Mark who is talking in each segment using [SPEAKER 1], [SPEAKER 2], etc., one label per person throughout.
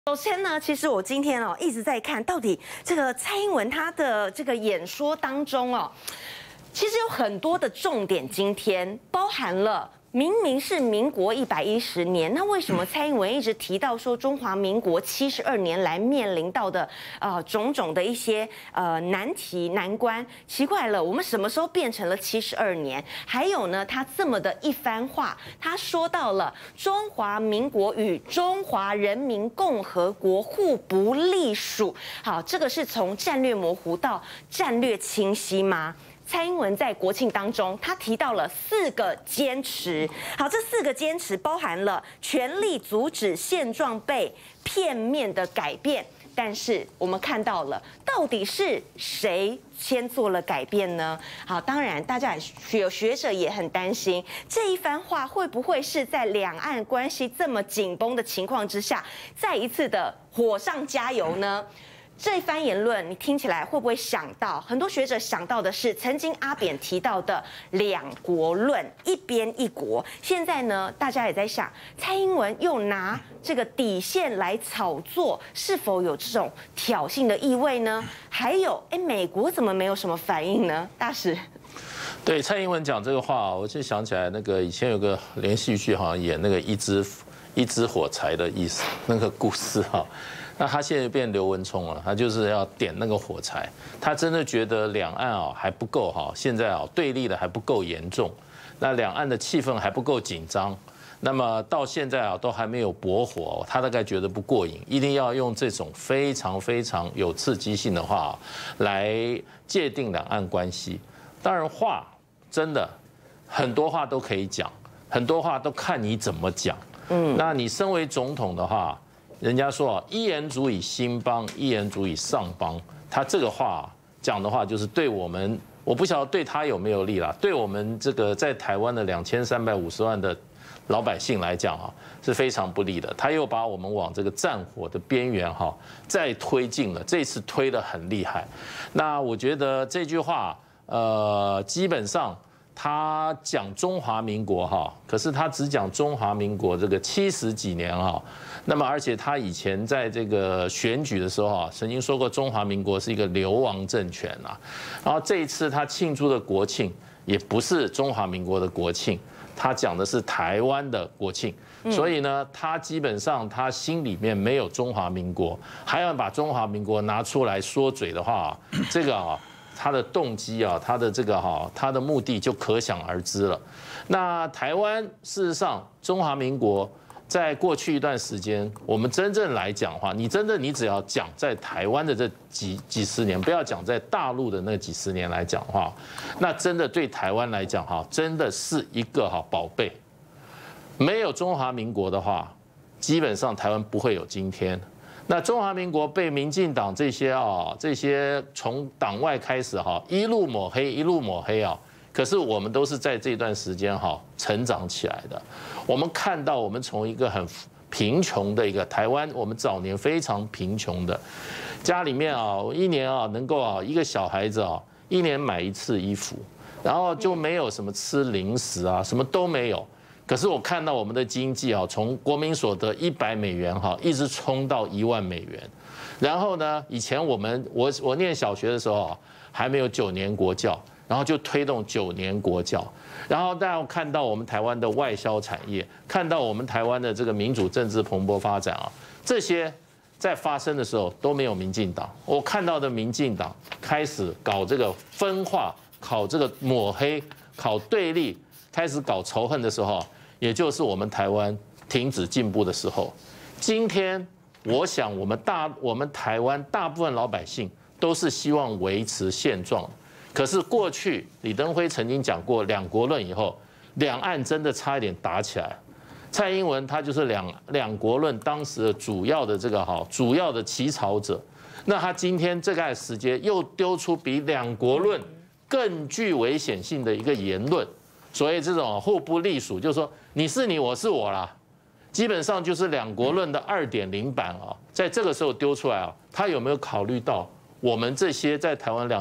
[SPEAKER 1] 首先呢，其实我今天一直在看到底这个蔡英文她的这个演说当中其实有很多的重点，今天包含了。明明是民国110年，那为什么蔡英文一直提到说中华民国72年来面临到的种种的一些难题难关？奇怪了，我们什么时候变成了72年？还有呢，他这么的一番话，他说到了中华民国与中华人民共和国互不隶属。好，这个是从战略模糊到战略清晰吗？蔡英文在国庆当中，他提到了4个坚持。好，这4个坚持包含了全力阻止现状被片面的改变。但是我们看到了，到底是谁先做了改变呢？好，当然大家有学者也很担心，这一番话会不会是在两岸关系这么紧绷的情况之下，再一次的火上加油呢？这一番言论，你听起来会不会想到？很多学者想到的是，曾经阿扁提到的2国论，一边一国。现在呢，大家也在想，蔡英文又拿这个底线来炒作，是否有这种挑衅的意味呢？还有，美国怎么没有什么反应呢？大使，
[SPEAKER 2] 对蔡英文讲这个话，我就想起来那个以前有个连续剧，好像演那个一支火柴的意思，那个故事哈。那他现在变刘文聪了，他就是要点那个火柴。他真的觉得两岸还不够现在对立的还不够严重，那两岸的气氛还不够紧张。那么到现在都还没有驳火，他大概觉得不过瘾，一定要用这种非常非常有刺激性的话来界定两岸关系。当然话真的很多话都可以讲，很多话都看你怎么讲。那你身为总统的话。人家说一言足以兴邦，一言足以丧邦。他这个话讲的话，就是对我们，我不晓得对他有没有利啦。对我们这个在台湾的2350万的老百姓来讲是非常不利的。他又把我们往这个战火的边缘再推进了，这次推得很厉害。那我觉得这句话，基本上。他讲中华民国可是他只讲中华民国这个70几年那么而且他以前在这个选举的时候曾经说过中华民国是一个流亡政权然后这一次他庆祝的国庆也不是中华民国的国庆，他讲的是台湾的国庆，所以呢，他基本上他心里面没有中华民国，还要把中华民国拿出来说嘴的话，这个他的动机他的这个他的目的就可想而知了。那台湾事实上，中华民国在过去一段时间，我们真正来讲的话，你只要讲在台湾的这几十年，不要讲在大陆的那几十年来讲的话，那真的对台湾来讲真的是一个宝贝。没有中华民国的话，基本上台湾不会有今天。那中华民国被民进党这些从党外开始一路抹黑一路抹黑可是我们都是在这段时间成长起来的。我们看到我们从一个很贫穷的一个台湾，我们早年非常贫穷的，家里面一年能够一个小孩子1年买1次衣服，然后就没有什么吃零食什么都没有。可是我看到我们的经济从国民所得$100一直冲到$1万。然后呢，以前我念小学的时候还没有9年国教，然后就推动9年国教。然后大家看到我们台湾的外销产业，看到我们台湾的这个民主政治蓬勃发展这些在发生的时候都没有民进党。我看到的民进党开始搞这个分化，搞这个抹黑，搞对立，开始搞仇恨的时候，也就是我们台湾停止进步的时候。今天，我想我们台湾大部分老百姓都是希望维持现状。可是过去李登辉曾经讲过2国论以后，两岸真的差一点打起来。蔡英文他就是两国论当时的主要的起草者。那他今天这个时间又丢出比2国论更具危险性的一个言论。所以这种互不隶属，就是说你是你，我是我啦，基本上就是2国论的2.0版在这个时候丢出来他有没有考虑到我们这些在台湾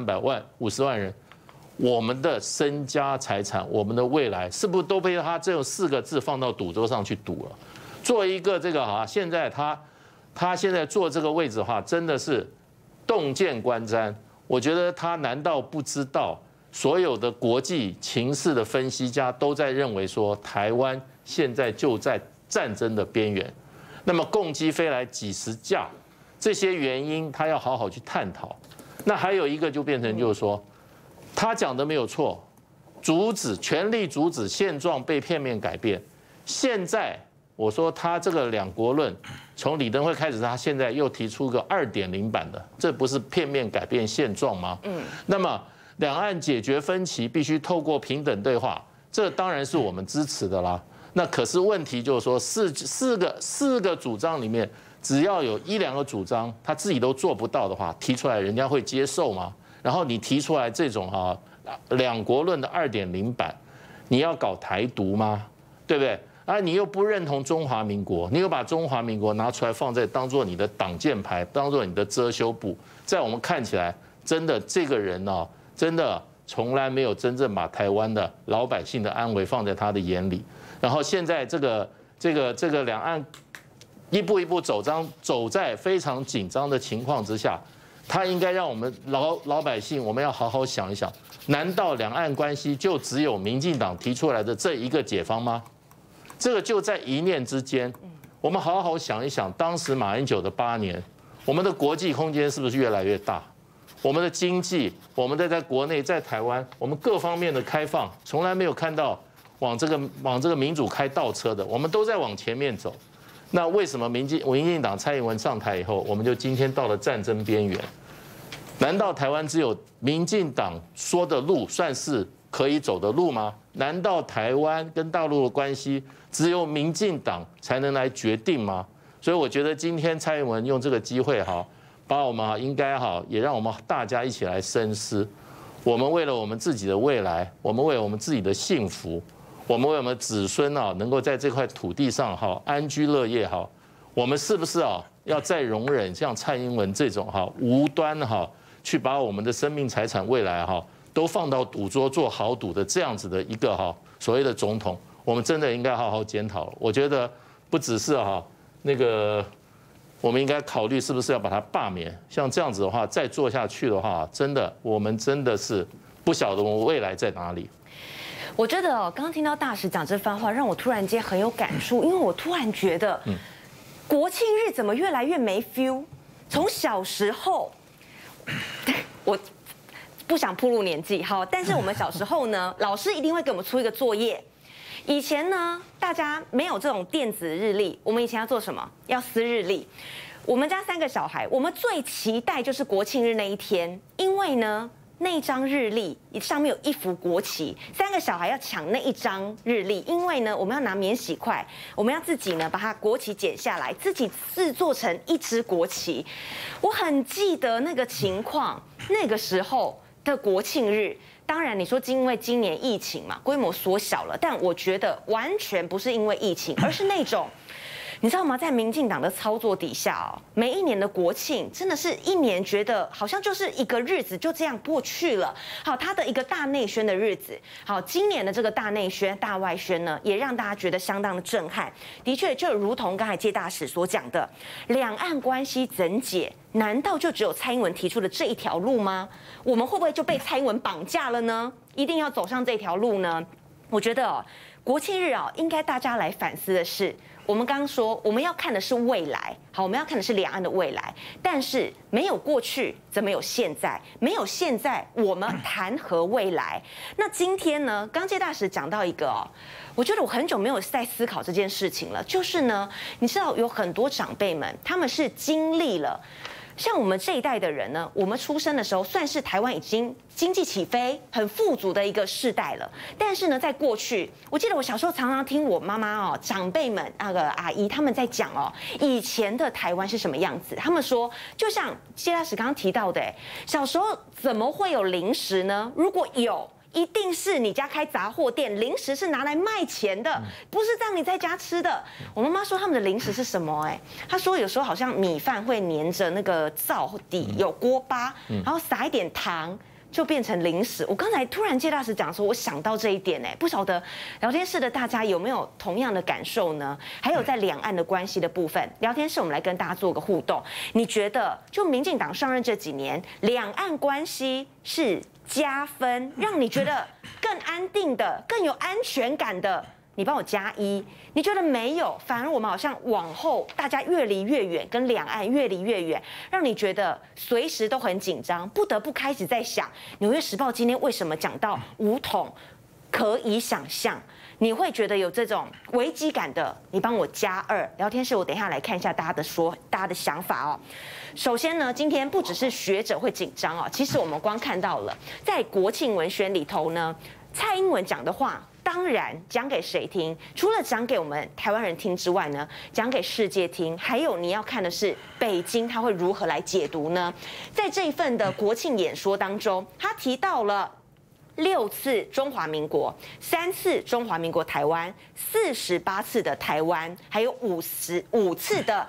[SPEAKER 2] 50万人，我们的身家财产，我们的未来，是不是都被他这种4个字放到赌桌上去赌了？作为一个这个现在他他现在坐这个位置的话，真的是洞见观瞻。我觉得他难道不知道，所有的国际情势的分析家都在认为说，台湾现在就在战争的边缘。那么共机飞来几十架，这些原因他要好好去探讨。那还有一个就变成就是说，他讲的没有错，全力阻止现状被片面改变。现在我说他这个两国论，从李登辉开始，他现在又提出个2.0版的，这不是片面改变现状吗？那么两岸解决分歧必须透过平等对话，这当然是我们支持的啦。那可是问题就是说，四个主张里面，只要有1、2个主张他自己都做不到的话，提出来人家会接受吗？然后你提出来这种两国论的2.0版，你要搞台独吗？对不对？啊，你又不认同中华民国，你又把中华民国拿出来放在当做你的挡箭牌，当做你的遮羞布，在我们看起来，真的这个人真的从来没有真正把台湾的老百姓的安危放在他的眼里。然后现在这个两岸一步一步走在非常紧张的情况之下，他应该让我们老百姓，我们要好好想一想，难道两岸关系就只有民进党提出来的这一个解方吗？这个就在一念之间。我们好好想一想，当时马英九的8年，我们的国际空间是不是越来越大？我们的经济，我们在国内，在台湾，我们各方面的开放，从来没有看到往这个民主开倒车的，我们都在往前面走。那为什么民进党蔡英文上台以后，我们就今天到了战争边缘？难道台湾只有民进党说的路算是可以走的路吗？难道台湾跟大陆的关系只有民进党才能来决定吗？所以我觉得今天蔡英文用这个机会把我们应该也让我们大家一起来深思。我们为了我们自己的未来，我们为了我们自己的幸福，我们为我们子孙能够在这块土地上安居乐业我们是不是要再容忍像蔡英文这种无端去把我们的生命财产未来都放到赌桌做豪赌的这样子的一个所谓的总统，我们真的应该好好检讨了。我觉得不只是我们应该考虑是不是要把它罢免。像这样子的话，再做下去的话，我们真的是不晓得我们未来在哪里。
[SPEAKER 1] 我觉得刚刚听到大使讲这番话，让我突然间很有感触，因为我突然觉得，国庆日怎么越来越没 feel？ 从小时候，我不想暴露年纪但是我们小时候呢，老师一定会给我们出一个作业。以前呢，大家没有这种电子日历，我们以前要做什么？要撕日历。我们家3个小孩，我们最期待就是国庆日那一天，因为呢，那一张日历上面有一幅国旗，3个小孩要抢那一张日历，因为呢，我们要拿免洗筷，我们要自己呢把它国旗剪下来，自己制作成一支国旗。我很记得那个情况，那个时候的国庆日。当然，你说因为今年疫情嘛，规模缩小了，但我觉得完全不是因为疫情，而是那种，你知道吗？在民进党的操作底下每一年的国庆真的是一年觉得好像就是一个日子就这样过去了。好，它的一个大内宣的日子，好，今年的这个大内宣、大外宣呢，也让大家觉得相当的震撼。的确，就如同刚才介大使所讲的，两岸关系怎解？难道就只有蔡英文提出的这一条路吗？我们会不会就被蔡英文绑架了呢？一定要走上这条路呢？我觉得国庆日应该大家来反思的是，我们刚刚说我们要看的是未来，好，我们要看的是两岸的未来，但是没有过去，怎么有现在？没有现在，我们谈何未来？那今天呢？刚介大使讲到一个我觉得我很久没有在思考这件事情了，就是呢，你知道有很多长辈们，他们是经历了。像我们这一代的人呢，我们出生的时候算是台湾已经经济起飞、很富足的一个世代了。但是呢，在过去，我记得我小时候常常听我妈妈长辈们那个阿姨他们在讲以前的台湾是什么样子。他们说，就像谢大使刚刚提到的，小时候怎么会有零食呢？如果有，一定是你家开杂货店，零食是拿来卖钱的，不是让你在家吃的。我妈妈说他们的零食是什么？她说有时候好像米饭会粘着那个灶底有锅巴，然后撒一点糖， 就变成零食。我刚才突然接大使讲说，我想到这一点不晓得聊天室的大家有没有同样的感受呢？还有在两岸的关系的部分，聊天室我们来跟大家做个互动。你觉得就民进党上任这几年，两岸关系是加分，让你觉得更安定的、更有安全感的？你帮我加1，你觉得没有？反而我们好像往后大家越离越远，跟两岸越离越远，让你觉得随时都很紧张，不得不开始在想《纽约时报》今天为什么讲到武统，可以想象。你会觉得有这种危机感的，你帮我加2。聊天室我等一下来看一下大家的想法哦。首先呢，今天不只是学者会紧张哦，其实我们光看到了在国庆文宣里头呢，蔡英文讲的话。当然，讲给谁听？除了讲给我们台湾人听之外呢，讲给世界听。还有你要看的是北京他会如何来解读呢？在这一份的国庆演说当中，他提到了6次中华民国，3次中华民国台湾，48次的台湾，还有5次的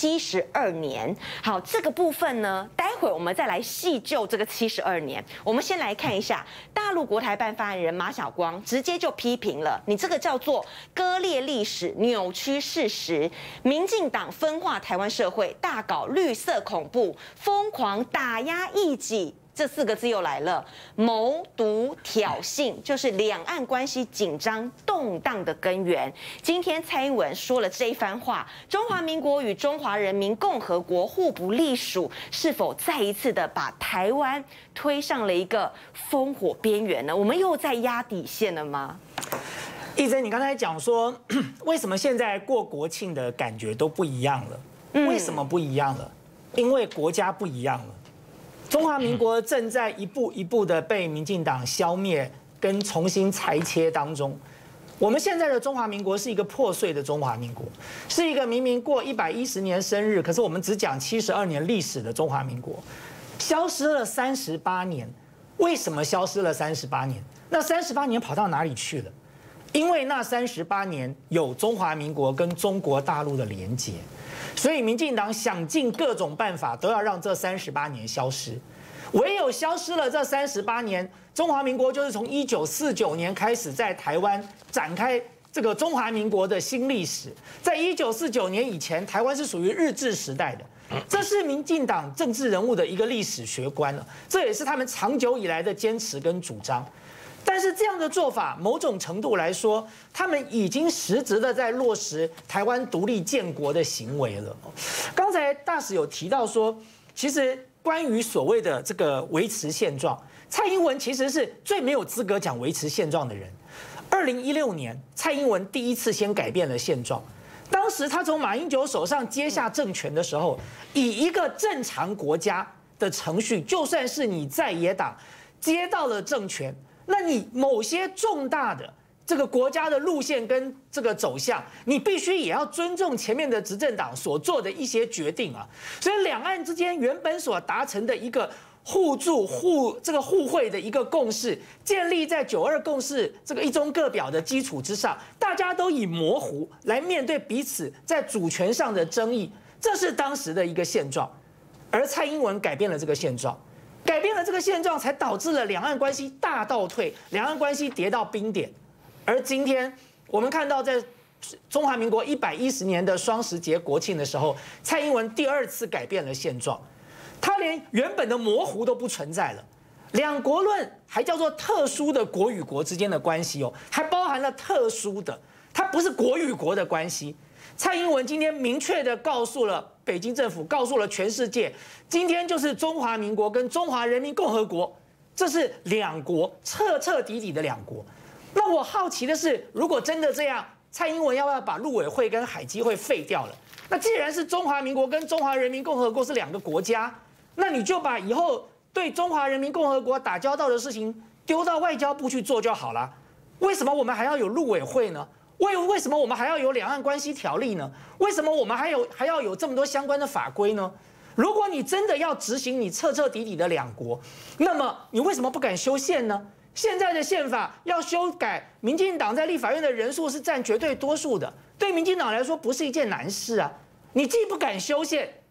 [SPEAKER 1] 72年。好，这个部分呢，待会我们再来细究这个72年。我们先来看一下大陆国台办发言人马晓光直接就批评了，你这个叫做割裂历史、扭曲事实，民进党分化台湾社会，大搞绿色恐怖，疯狂打压异己。这4个字又来了，谋独挑衅，就是两岸关系紧张动荡的根源。今天蔡英文说了这一番话，中华民国与中华人民共和国互不隶属，是否再一次的把台湾推上了一个烽火边缘呢？我们又在压底线了吗？
[SPEAKER 3] 义珍，你刚才讲说，为什么现在过国庆的感觉都不一样了？为什么不一样了？因为国家不一样了。中华民国正在一步一步的被民进党消灭跟重新裁切当中。我们现在的中华民国是一个破碎的中华民国，是一个明明过110年生日，可是我们只讲72年历史的中华民国，消失了38年。为什么消失了38年？那38年跑到哪里去了？因为那38年有中华民国跟中国大陆的连结。所以民进党想尽各种办法，都要让这38年消失。唯有消失了这38年，中华民国就是从1949年开始在台湾展开这个中华民国的新历史。在1949年以前，台湾是属于日治时代的，这是民进党政治人物的一个历史学观了，这也是他们长久以来的坚持跟主张。但是这样的做法，某种程度来说，他们已经实质的在落实台湾独立建国的行为了。刚才大使有提到说，其实关于所谓的这个维持现状，蔡英文其实是最没有资格讲维持现状的人。2016年，蔡英文第一次先改变了现状。当时他从马英九手上接下政权的时候，以一个正常国家的程序，就算是你在野党接到了政权，那你某些重大的这个国家的路线跟这个走向，你必须也要尊重前面的执政党所做的一些决定啊。所以两岸之间原本所达成的一个互助互惠的一个共识，建立在9·2共识这个一中各表的基础之上，大家都以模糊来面对彼此在主权上的争议，这是当时的一个现状。而蔡英文改变了这个现状。改变了这个现状，才导致了两岸关系大倒退，两岸关系跌到冰点。而今天我们看到，在中华民国110年的双十节国庆的时候，蔡英文第2次改变了现状，他连原本的模糊都不存在了。两国论还叫做特殊的国与国之间的关系哦，还包含了特殊的，它不是国与国的关系。蔡英文今天明确的告诉了北京政府，告诉了全世界，今天就是中华民国跟中华人民共和国，这是两国，彻彻底底的两国。那我好奇的是，如果真的这样，蔡英文要不要把陆委会跟海基会废掉了？那既然是中华民国跟中华人民共和国是2个国家，那你就把以后对中华人民共和国打交道的事情丢到外交部去做就好了。为什么我们还要有陆委会呢？为什么我们还要有两岸关系条例呢？为什么我们还要有这么多相关的法规呢？如果你真的要执行你彻彻底底的两国，那么你为什么不敢修宪呢？现在的宪法要修改，民进党在立法院的人数是占绝对多数的，对民进党来说不是一件难事啊。你既不敢修宪，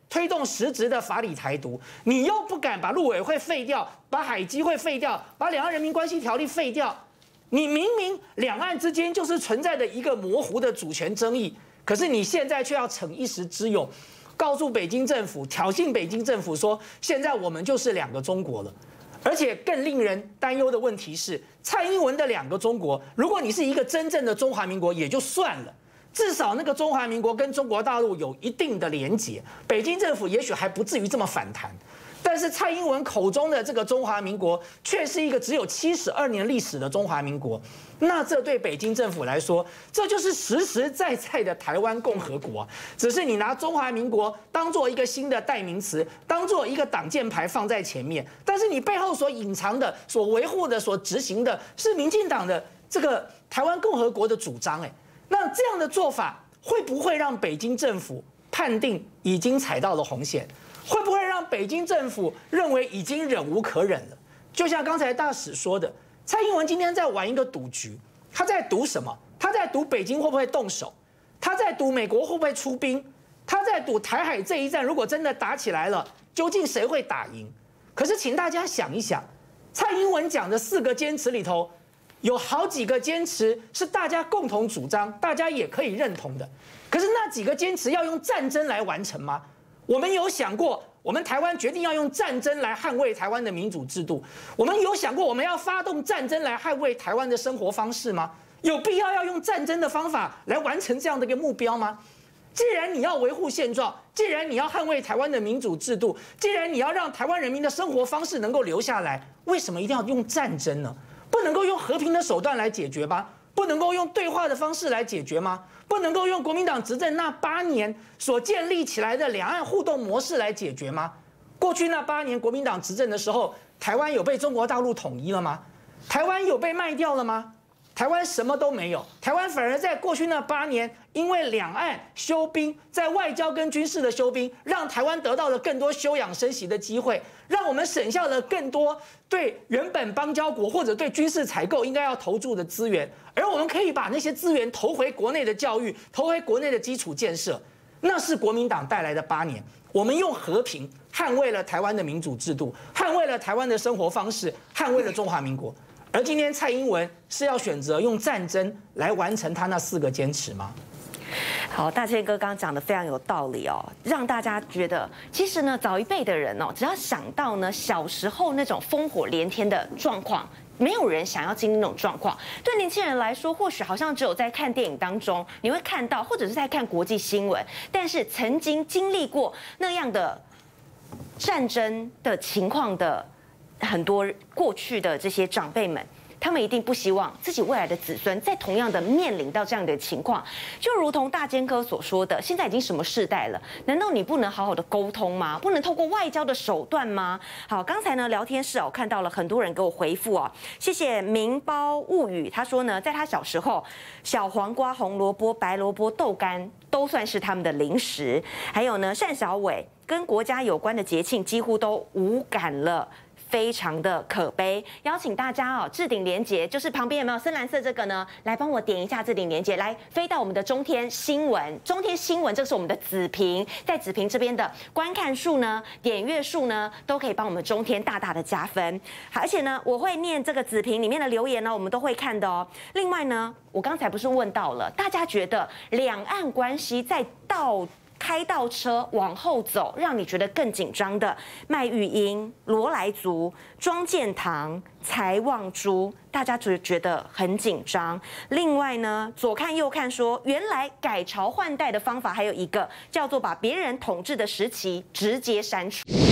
[SPEAKER 3] 推动实质的法理台独，你又不敢把陆委会废掉，把海基会废掉，把两岸人民关系条例废掉，你明明两岸之间就是存在的一个模糊的主权争议，可是你现在却要逞一时之勇，告诉北京政府，挑衅北京政府说，现在我们就是两个中国了。而且更令人担忧的问题是，蔡英文的两个中国，如果你是一个真正的中华民国也就算了，至少那个中华民国跟中国大陆有一定的连结，北京政府也许还不至于这么反弹。但是蔡英文口中的这个中华民国，却是一个只有72年历史的中华民国。那这对北京政府来说，这就是实实在在的台湾共和国。只是你拿中华民国当做一个新的代名词，当做一个挡箭牌放在前面，但是你背后所隐藏的、所维护的、所执行的，是民进党的这个台湾共和国的主张。那这样的做法会不会让北京政府判定已经踩到了红线？会不会让北京政府认为已经忍无可忍了？就像刚才大使说的，蔡英文今天在玩一个赌局，他在赌什么？他在赌北京会不会动手，他在赌美国会不会出兵，他在赌台海这一战如果真的打起来了，究竟谁会打赢？可是请大家想一想，蔡英文讲的4个坚持里头，有好几个坚持是大家共同主张，大家也可以认同的。可是那几个坚持要用战争来完成吗？我们有想过，我们台湾决定要用战争来捍卫台湾的民主制度？我们有想过我们要发动战争来捍卫台湾的生活方式吗？有必要用战争的方法来完成这样的一个目标吗？既然你要维护现状，既然你要捍卫台湾的民主制度，既然你要让台湾人民的生活方式能够留下来，为什么一定要用战争呢？不能够用和平的手段来解决吗？不能够用对话的方式来解决吗？不能够用国民党执政那8年所建立起来的两岸互动模式来解决吗？过去那8年国民党执政的时候，台湾有被中国大陆统一了吗？台湾有被卖掉了吗？台湾什么都没有，台湾反而在过去那8年，因为两岸休兵，在外交跟军事的休兵，让台湾得到了更多休养生息的机会，让我们省下了更多对原本邦交国或者对军事采购应该要投注的资源，而我们可以把那些资源投回国内的教育，投回国内的基础建设。那是国民党带来的8年，我们用和平捍卫了台湾的民主制度，捍卫了台湾的生活方式，捍卫了中华民国。而今天蔡英文是要选择用战争来完成他那4个坚持吗？
[SPEAKER 1] 好，大千哥刚刚讲的非常有道理哦，让大家觉得，其实呢，早一辈的人哦，只要想到呢小时候那种烽火连天的状况，没有人想要经历那种状况。对年轻人来说，或许好像只有在看电影当中你会看到，或者是在看国际新闻，但是曾经经历过那样的战争的情况的很多过去的这些长辈们，他们一定不希望自己未来的子孙再同样的面临到这样的情况。就如同大坚哥所说的，现在已经什么世代了？难道你不能好好的沟通吗？不能透过外交的手段吗？好，刚才呢聊天室我看到了很多人给我回复哦，谢谢明包物语，他说呢，在他小时候，小黄瓜、红萝卜、白萝卜、豆干都算是他们的零食。还有呢，单小伟跟国家有关的节庆几乎都无感了。非常的可悲，邀请大家哦，置顶连结就是旁边有没有深蓝色这个呢？来帮我点一下置顶连结，来飞到我们的中天新闻，中天新闻这是我们的子屏，在子屏这边的观看数呢、点阅数呢，都可以帮我们中天大大的加分。好，而且呢，我会念这个子屏里面的留言呢，我们都会看的哦。另外呢，我刚才不是问到了，大家觉得两岸关系在开倒车往后走，让你觉得更紧张的麦玉英、罗来族、庄建堂、财旺珠，大家觉得很紧张。另外呢，左看右看说，原来改朝换代的方法还有一个叫做把别人统治的时期直接删除。